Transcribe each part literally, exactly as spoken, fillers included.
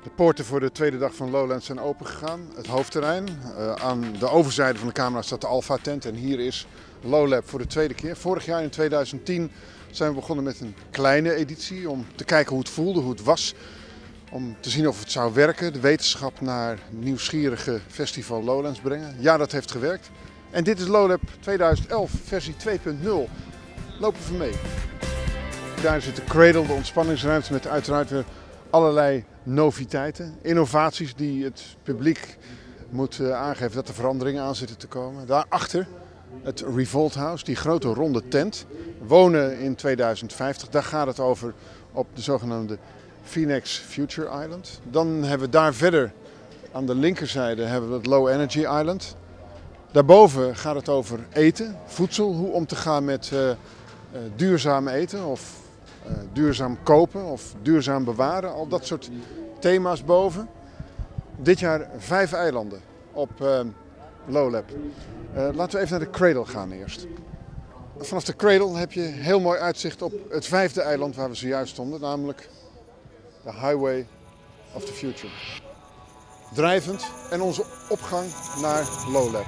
De poorten voor de tweede dag van Lowlands zijn opengegaan. Het hoofdterrein. Uh, aan de overzijde van de camera staat de Alpha tent en hier is Lowlab voor de tweede keer. Vorig jaar in tweeduizend tien zijn we begonnen met een kleine editie om te kijken hoe het voelde, hoe het was. Om te zien of het zou werken, de wetenschap naar nieuwsgierige festival Lowlands brengen. Ja, dat heeft gewerkt. En dit is Lowlab tweeduizend elf versie twee punt nul. Lopen we mee. Daar zit de Cradle, de ontspanningsruimte met uiteraard weer allerlei noviteiten, innovaties die het publiek moet aangeven dat er veranderingen aan zitten te komen. Daarachter het Revolt House, die grote ronde tent. Wonen in tweeduizend vijftig, daar gaat het over op de zogenaamde Phoenix Future Island. Dan hebben we daar verder aan de linkerzijde hebben we het Low Energy Island. Daarboven gaat het over eten, voedsel, hoe om te gaan met uh, uh, duurzaam eten of uh, duurzaam kopen of duurzaam bewaren. Al dat soort thema's boven. Dit jaar vijf eilanden op uh, Lowlab. Uh, laten we even naar de Cradle gaan eerst. Vanaf de Cradle heb je heel mooi uitzicht op het vijfde eiland waar we zojuist stonden, namelijk de Highway of the Future. Drijvend en onze opgang naar Lowlab.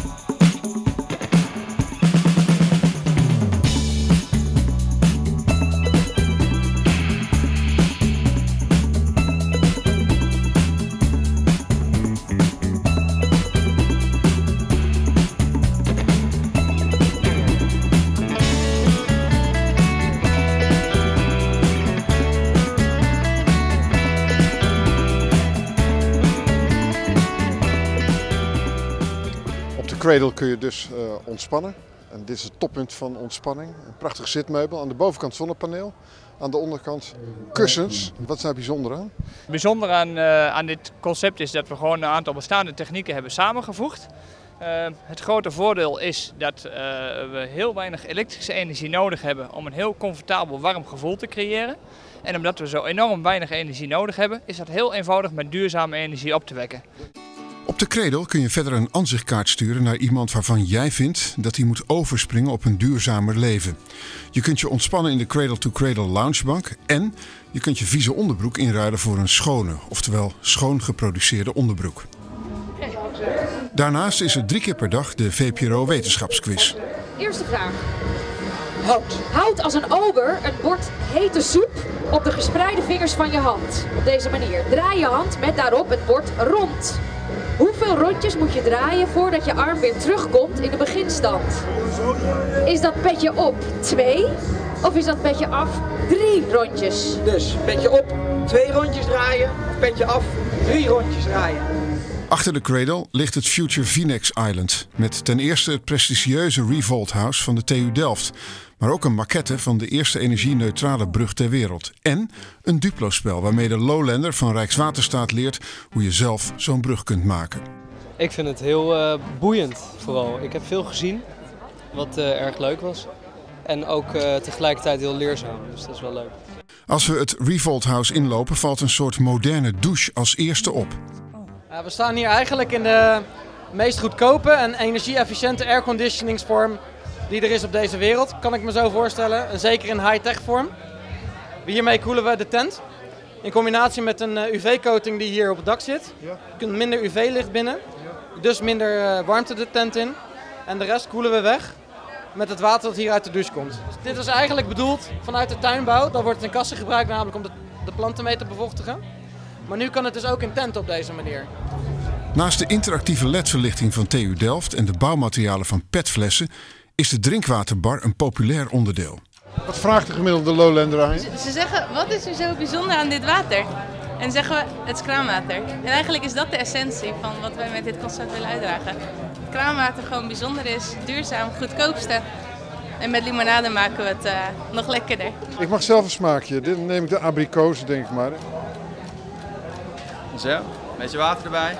Cradle kun je dus uh, ontspannen. En dit is het toppunt van ontspanning. Een prachtig zitmeubel. Aan de bovenkant zonnepaneel. Aan de onderkant kussens. Wat is daar bijzonder aan? Bijzonder aan, uh, aan dit concept is dat we gewoon een aantal bestaande technieken hebben samengevoegd. Uh, het grote voordeel is dat uh, we heel weinig elektrische energie nodig hebben om een heel comfortabel warm gevoel te creëren. En omdat we zo enorm weinig energie nodig hebben, is dat heel eenvoudig met duurzame energie op te wekken. Op de Cradle kun je verder een aanzichtkaart sturen naar iemand waarvan jij vindt dat hij moet overspringen op een duurzamer leven. Je kunt je ontspannen in de Cradle to Cradle loungebank en je kunt je vieze onderbroek inruilen voor een schone, oftewel schoon geproduceerde onderbroek. Daarnaast is er drie keer per dag de V P R O wetenschapsquiz. Eerste vraag. Houd. Houd als een ober een bord hete soep op de gespreide vingers van je hand. Op deze manier. Draai je hand met daarop het bord rond. Hoeveel rondjes moet je draaien voordat je arm weer terugkomt in de beginstand? Is dat petje op twee of is dat petje af drie rondjes? Dus petje op twee rondjes draaien, petje af drie rondjes draaien. Achter de Cradle ligt het Future Phoenix Island met ten eerste het prestigieuze Revolt House van de T U Delft, maar ook een maquette van de eerste energie-neutrale brug ter wereld en een Duplo-spel waarmee de Lowlander van Rijkswaterstaat leert hoe je zelf zo'n brug kunt maken. Ik vind het heel uh, boeiend vooral. Ik heb veel gezien wat uh, erg leuk was en ook uh, tegelijkertijd heel leerzaam, dus dat is wel leuk. Als we het Revolt House inlopen valt een soort moderne douche als eerste op. Uh, we staan hier eigenlijk in de meest goedkope en energie-efficiënte airconditioningsvorm die er is op deze wereld, kan ik me zo voorstellen. En zeker in high-tech vorm. Hiermee koelen we de tent. In combinatie met een uh, U V-coating die hier op het dak zit. Je kunt minder U V-licht binnen. Dus minder uh, warmte de tent in. En de rest koelen we weg met het water dat hier uit de douche komt. Dus dit was eigenlijk bedoeld vanuit de tuinbouw. Daar wordt het in kassen gebruikt namelijk om de, de planten mee te bevochtigen. Maar nu kan het dus ook in tent op deze manier. Naast de interactieve L E D-verlichting van T U Delft en de bouwmaterialen van petflessen is de drinkwaterbar een populair onderdeel. Wat vraagt de gemiddelde Lowlander aan je? Ze zeggen, wat is er zo bijzonder aan dit water? En zeggen we, het is kraanwater. En eigenlijk is dat de essentie van wat wij met dit concept willen uitdragen. Dat kraanwater gewoon bijzonder is, duurzaam, goedkoopste. En met limonade maken we het uh, nog lekkerder. Ik mag zelf een smaakje. Dit neem ik de abrikozen, denk ik maar. Zo, een beetje water erbij.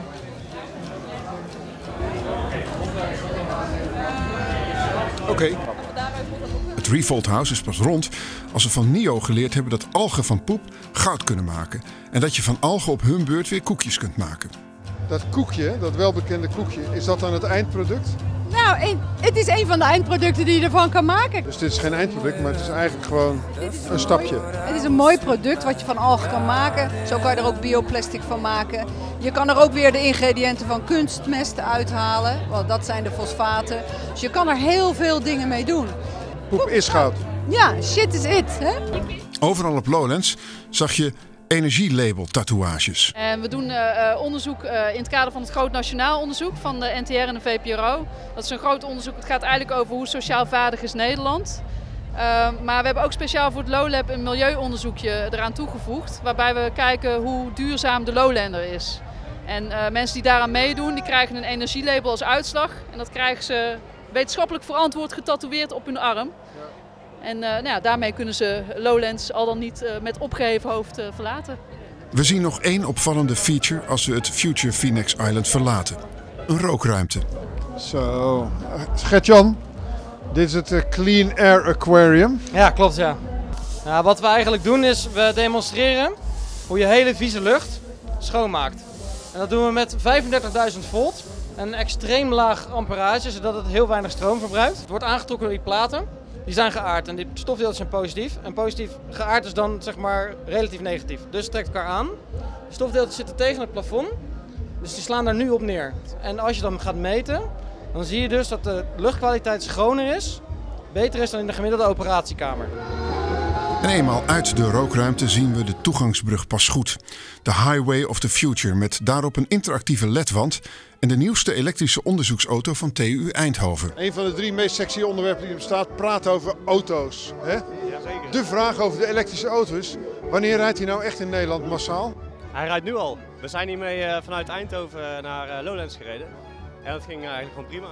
Oké. Okay. Het Revolt House is pas rond als we van Nio geleerd hebben dat algen van poep goud kunnen maken. En dat je van algen op hun beurt weer koekjes kunt maken. Dat koekje, dat welbekende koekje, is dat dan het eindproduct? Nou, een, het is een van de eindproducten die je ervan kan maken. Dus dit is geen eindproduct, maar het is eigenlijk gewoon een stapje. Het is een mooi product wat je van algen kan maken. Zo kan je er ook bioplastic van maken. Je kan er ook weer de ingrediënten van kunstmest uithalen, want dat zijn de fosfaten. Dus je kan er heel veel dingen mee doen. Poep is goud. Ja, shit is it. Hè? Overal op Lowlands zag je energielabel-tatoeages. En we doen uh, onderzoek uh, in het kader van het groot nationaal onderzoek van de N T R en de V P R O. Dat is een groot onderzoek. Het gaat eigenlijk over hoe sociaal vaardig is Nederland. Uh, maar we hebben ook speciaal voor het Lowlab een milieuonderzoekje eraan toegevoegd. Waarbij we kijken hoe duurzaam de Lowlander is. En uh, mensen die daaraan meedoen, die krijgen een energielabel als uitslag. En dat krijgen ze wetenschappelijk verantwoord getatoeëerd op hun arm. En uh, nou ja, daarmee kunnen ze Lowlands al dan niet uh, met opgeheven hoofd uh, verlaten. We zien nog één opvallende feature als we het Future Phoenix Island verlaten. Een rookruimte. Zo, Gert-Jan, dit is het Clean Air Aquarium. Ja, klopt ja. Nou, wat we eigenlijk doen is, we demonstreren hoe je hele vieze lucht schoonmaakt. En dat doen we met vijfendertigduizend volt. Een extreem laag amperage, zodat het heel weinig stroom verbruikt. Het wordt aangetrokken door die platen. Die zijn geaard en die stofdeeltjes zijn positief. En positief geaard is dan zeg maar relatief negatief. Dus het trekt elkaar aan. De stofdeeltjes zitten tegen het plafond. Dus die slaan daar nu op neer. En als je dan gaat meten, dan zie je dus dat de luchtkwaliteit schoner is. Beter is dan in de gemiddelde operatiekamer. En eenmaal uit de rookruimte zien we de toegangsbrug pas goed. De Highway of the Future met daarop een interactieve L E D-wand en de nieuwste elektrische onderzoeksauto van T U Eindhoven. Een van de drie meest sexy onderwerpen die er bestaat, praat over auto's. Hè? Ja, zeker. De vraag over de elektrische auto's, wanneer rijdt hij nou echt in Nederland massaal? Hij rijdt nu al. We zijn hiermee uh, vanuit Eindhoven naar uh, Lowlands gereden. En dat ging uh, eigenlijk gewoon prima.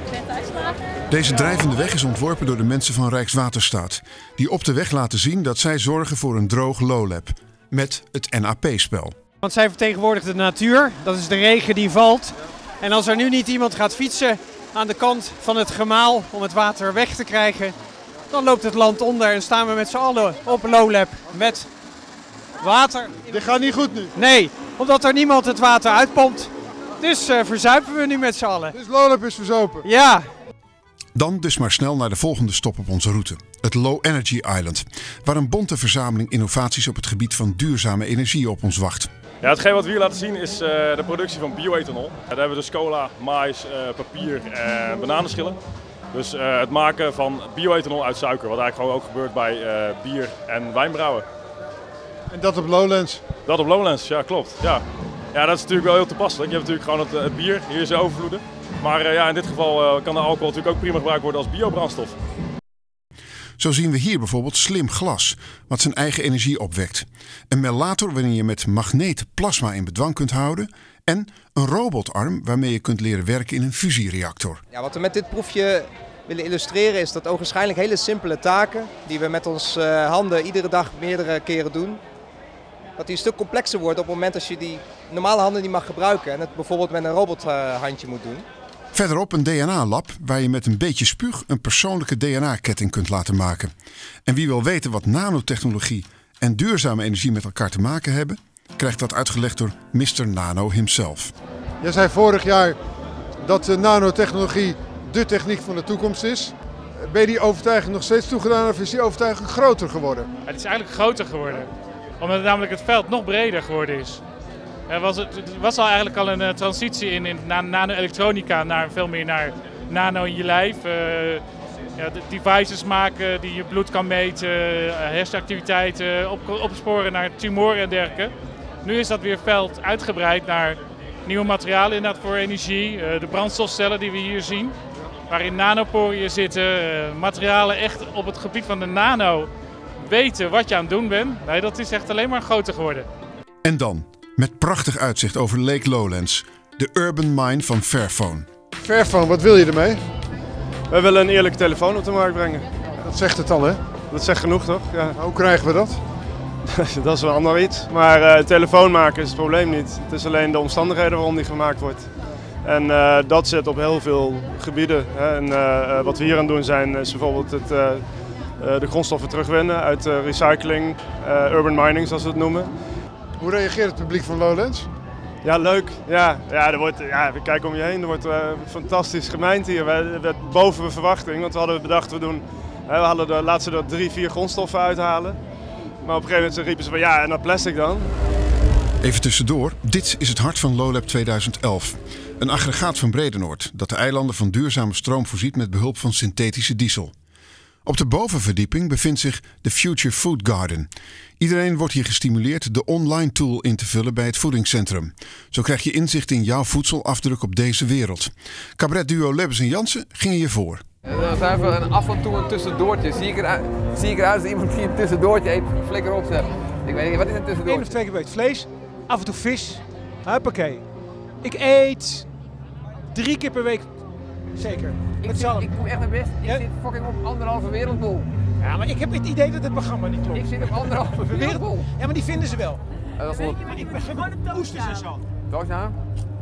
Deze drijvende weg is ontworpen door de mensen van Rijkswaterstaat. Die op de weg laten zien dat zij zorgen voor een droog Lowlab. Met het N A P-spel. Want zij vertegenwoordigen de natuur. Dat is de regen die valt. En als er nu niet iemand gaat fietsen aan de kant van het gemaal om het water weg te krijgen, dan loopt het land onder en staan we met z'n allen op Lowlab met water. Dit gaat niet goed nu. Nee, omdat er niemand het water uitpompt. Dus uh, verzuipen we nu met z'n allen. Dus Lowlab is verzopen? Ja. Dan dus maar snel naar de volgende stop op onze route. Het Low Energy Island. Waar een bonte verzameling innovaties op het gebied van duurzame energie op ons wacht. Ja, hetgeen wat we hier laten zien is uh, de productie van bioethanol. Daar hebben we dus cola, maïs, uh, papier en bananenschillen. Dus uh, het maken van bioethanol uit suiker. Wat eigenlijk gewoon ook gebeurt bij uh, bier en wijnbrouwen. En dat op Lowlands? Dat op Lowlands, ja klopt. Ja. Ja, dat is natuurlijk wel heel toepasselijk. Je hebt natuurlijk gewoon het, het bier, hier is overvloeden. Maar uh, ja, in dit geval uh, kan de alcohol natuurlijk ook prima gebruikt worden als biobrandstof. Zo zien we hier bijvoorbeeld slim glas, wat zijn eigen energie opwekt. Een melator waarin je met magneet plasma in bedwang kunt houden. En een robotarm waarmee je kunt leren werken in een fusiereactor. Ja, wat we met dit proefje willen illustreren is dat ogenschijnlijk hele simpele taken die we met onze uh, handen iedere dag meerdere keren doen, dat die een stuk complexer worden op het moment als je die normale handen niet mag gebruiken en het bijvoorbeeld met een robothandje uh, moet doen. Verderop een D N A-lab waar je met een beetje spuug een persoonlijke D N A-ketting kunt laten maken. En wie wil weten wat nanotechnologie en duurzame energie met elkaar te maken hebben, krijgt dat uitgelegd door mister Nano himself. Jij zei vorig jaar dat de nanotechnologie de techniek van de toekomst is. Ben je die overtuiging nog steeds toegedaan of is die overtuiging groter geworden? Het is eigenlijk groter geworden, omdat namelijk het veld nog breder geworden is. Er was, het was al eigenlijk al een uh, transitie in, in na, nano-elektronica naar veel meer naar nano in je lijf. Uh, ja, de devices maken die je bloed kan meten, uh, hersenactiviteiten, op, opsporen naar tumoren en dergelijke. Nu is dat weer veld uitgebreid naar nieuwe materialen inderdaad voor energie. Uh, de brandstofcellen die we hier zien, waarin nanoporiën zitten. Uh, materialen echt op het gebied van de nano weten wat je aan het doen bent. Nee, dat is echt alleen maar groter geworden. En dan, met prachtig uitzicht over Lake Lowlands, de urban mine van Fairphone. Fairphone, wat wil je ermee? Wij willen een eerlijke telefoon op de markt brengen. Dat zegt het al, hè? Dat zegt genoeg, toch? Ja. Hoe krijgen we dat? Dat is wel ander iets. Maar uh, telefoon maken is het probleem niet. Het is alleen de omstandigheden waarom die gemaakt wordt. En uh, dat zit op heel veel gebieden. Hè. En uh, wat we hier aan doen zijn, is bijvoorbeeld het, uh, uh, de grondstoffen terugwinnen uit uh, recycling, uh, urban mining zoals we het noemen. Hoe reageert het publiek van Lowlands? Ja, leuk. Ja, ja, er wordt, ja, kijk om je heen, er wordt uh, fantastisch gemijnd hier. We werd boven mijn verwachting, want we hadden bedacht, we, doen, hè, we hadden de, laten ze er drie, vier grondstoffen uithalen. Maar op een gegeven moment riepen ze van ja, en dat plastic dan? Even tussendoor, dit is het hart van LowLab tweeduizend elf. Een aggregaat van Bredenoord dat de eilanden van duurzame stroom voorziet met behulp van synthetische diesel. Op de bovenverdieping bevindt zich de Future Food Garden. Iedereen wordt hier gestimuleerd de online tool in te vullen bij het voedingscentrum. Zo krijg je inzicht in jouw voedselafdruk op deze wereld. Cabaretduo Lebbes en Jansen gingen hiervoor. Dan zijn we een af en toe een tussendoortje. Zie ik eruit, zie ik eruit als iemand die een tussendoortje eet, flikker op zegt. Ik weet niet, wat is een tussendoortje? Eén of twee keer per week vlees, af en toe vis. Huppakee. Ik eet drie keer per week, zeker. Ik, zit, ik doe echt mijn best. Ik ja? zit fucking op anderhalve wereldbol. Ja, maar ik heb het idee dat het programma niet klopt. Ik zit op anderhalve wereldbol. Ja, maar die vinden ze wel. Ja, dat is goed. Maar ik ben geen oesters en zo. Toch nou?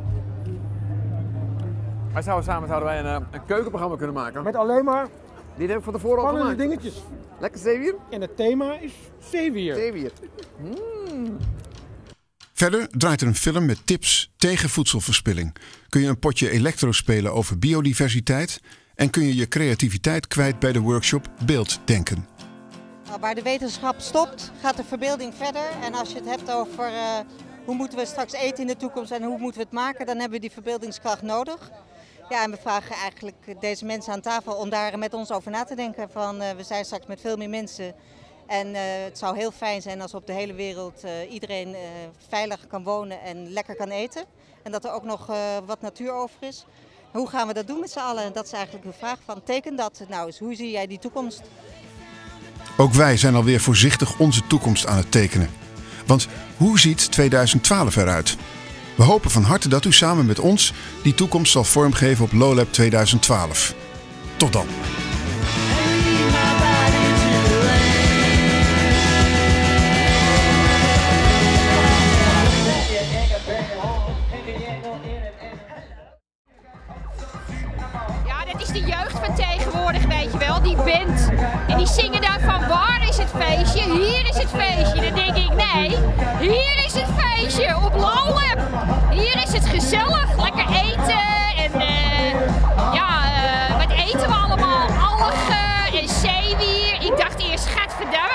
Wij zouden samen zouden wij een, een keukenprogramma kunnen maken. Met alleen maar dit heb ik van tevoren al gemaakt. dingetjes. Lekker zeewier. En het thema is zeewier. Zeewier. Mm. Verder draait er een film met tips tegen voedselverspilling. Kun je een potje elektro spelen over biodiversiteit en kun je je creativiteit kwijt bij de workshop Beelddenken. Waar de wetenschap stopt, gaat de verbeelding verder. En als je het hebt over uh, hoe moeten we straks eten in de toekomst en hoe moeten we het maken, dan hebben we die verbeeldingskracht nodig. Ja, en we vragen eigenlijk deze mensen aan tafel om daar met ons over na te denken. Van, uh, we zijn straks met veel meer mensen. En uh, het zou heel fijn zijn als op de hele wereld uh, iedereen uh, veilig kan wonen en lekker kan eten. En dat er ook nog uh, wat natuur over is. Hoe gaan we dat doen met z'n allen? Dat is eigenlijk de vraag van, teken dat nou eens. Hoe zie jij die toekomst? Ook wij zijn alweer voorzichtig onze toekomst aan het tekenen. Want hoe ziet tweeduizend twaalf eruit? We hopen van harte dat u samen met ons die toekomst zal vormgeven op LowLab tweeduizend twaalf. Tot dan! De jeugd van tegenwoordig, weet je wel, die band. En die zingen daar van waar is het feestje? Hier is het feestje. Dan denk ik, nee, hier is het feestje op LowLab. Hier is het gezellig, lekker eten en uh, ja, uh, wat eten we allemaal? Algen en zeewier. Ik dacht eerst, gadverdamme.